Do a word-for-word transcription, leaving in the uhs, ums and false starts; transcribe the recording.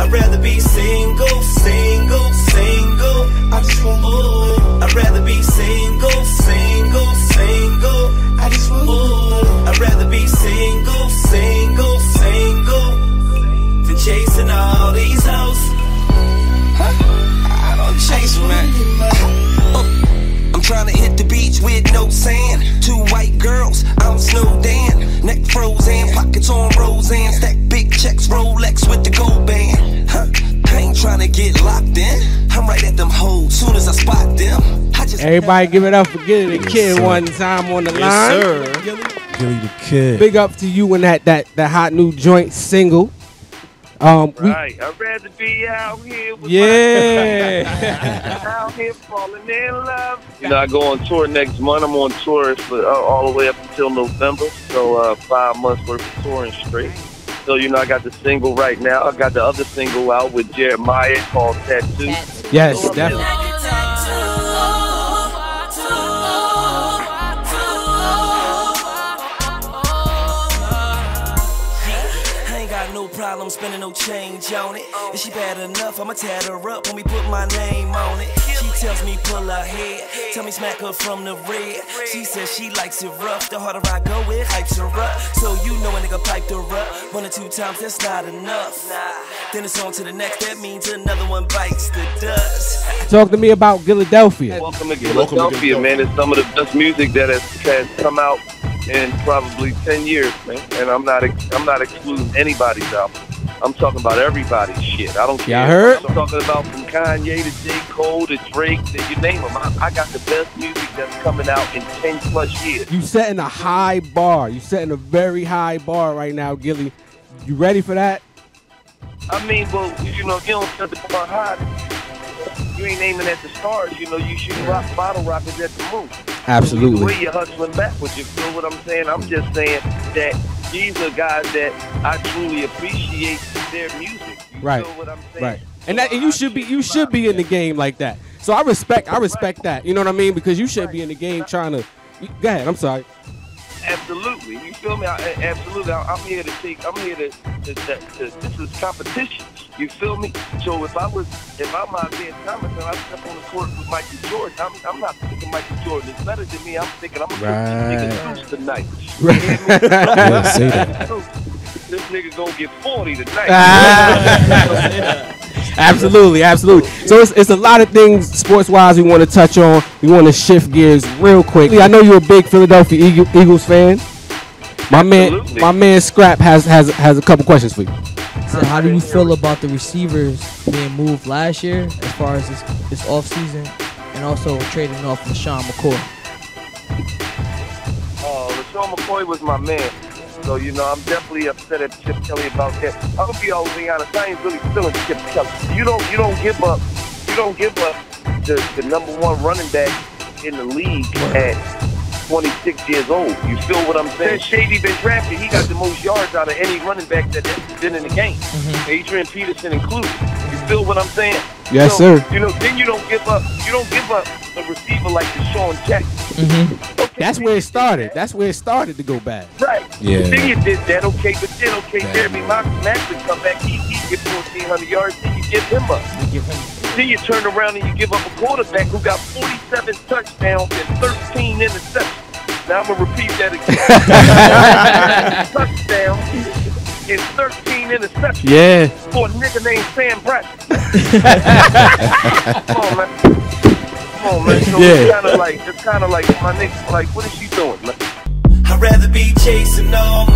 I'd rather be single, single, single. I just want ooh. I'd rather be single, single, single. I just want ooh. I'd rather be single, single, single than chasing all these hoes. Huh? I don't chase man. Uh, I'm trying to hit the beach with no sand. Two white girls, I'm Snowden. Neck frozen, pockets on Roseanne. Stack big checks, Rolex with the gold band. Huh? I ain't trying to get locked in. I'm right at them hoes, soon as I spot them. I just Everybody give it up for Gilly the Kid yes, one time on the yes, line. Sir. Gilly the Kid. Big up to you and that that that hot new joint single. Um, right, we, I'd rather be out here with yeah. my out here falling in love. You know, I go on tour next month. I'm on tour for uh, all the way up until November, so uh, five months worth of touring straight. So, you know, I got the single right now. I got the other single out with Jeremiah called Tattoo. Yes, so definitely. Problem spending no change on it. If she bad enough, I'ma tat her up when we put my name on it. She tells me pull her head, tell me smack her from the red. She says she likes it rough, the harder I go it hypes her up. So you know a nigga piped her up, one or two times that's not enough. Then it's on to the next, that means another one bites the dust. Talk to me about Philadelphia. Welcome to Philadelphia, man. It's some of the best music that has, has come out in probably ten years, man. And I'm not I'm not excluding anybody's album. I'm talking about everybody's shit. I don't care. Yeah, I heard. I'm talking about from Kanye to J. Cole to Drake, to you name them. I, I got the best music that's coming out in ten plus years. You setting a high bar. You setting a very high bar right now, Gilly. You ready for that? I mean, well, you know, if you don't set the bar high, you ain't aiming at the stars. You know, you shoot rock bottle rockets at the moon. Absolutely. The way you're hustling backwards, you feel what I'm saying? I'm just saying that these are guys that I truly appreciate their music. You right. feel what I'm saying? Right. And that and you should be you should be in the game like that. So I respect I respect that. You know what I mean? Because you should be in the game trying to. Go ahead. I'm sorry. Absolutely. You feel me? I, absolutely. I, I'm here to take. I'm here to, to, to, to. This is competition. You feel me? So if I was, if I'm out there in Thomas and I step on the court with Michael Jordan, I'm, I'm not thinking Michael Jordan is better than me. I'm thinking I'm gonna right. put this nigga loose tonight. Right. Yeah, say that. This nigga gonna get forty tonight. Ah. Absolutely, absolutely. So it's, it's a lot of things sports-wise we want to touch on. We want to shift gears real quick. I know you're a big Philadelphia Eagles fan. My man, absolutely. my man Scrap has has has a couple questions for you. So how do you feel about the receivers being moved last year as far as this, this offseason and also trading off LaShawn McCoy? Oh, uh, LaShawn McCoy was my man. So, you know, I'm definitely upset at Chip Kelly about that. I'm going to be all the way honest. I ain't really feeling Chip Kelly. You don't, you don't give up, you don't give up the, the number one running back in the league at twenty-six years old. You feel what I'm saying? Shady been drafted. He got the most yards out of any running back that has been in the game. Mm-hmm. Adrian Peterson included. You feel what I'm saying? Yes, so, sir. You know, then you don't give up. You don't give up a receiver like Deshaun Jackson. Mm-hmm. Okay, that's where it started. That's where it started to go bad. Right. Yeah. Then you did that. Okay, but then okay, bad. Jeremy Maxwell come back. He he get fourteen hundred yards. Then you give him up. You give him. Then you turn around and you give up a quarterback who got forty-seven touchdowns and thirteen interceptions. Now I'm gonna repeat that again. Touchdowns and thirteen interceptions. Yeah. For a nigga named Sam Bradford. Come on, man. Come on, man. So yeah. It's kind of like, it's kind of like my nigga. Like, what is you doing, man? I'd rather be chasing all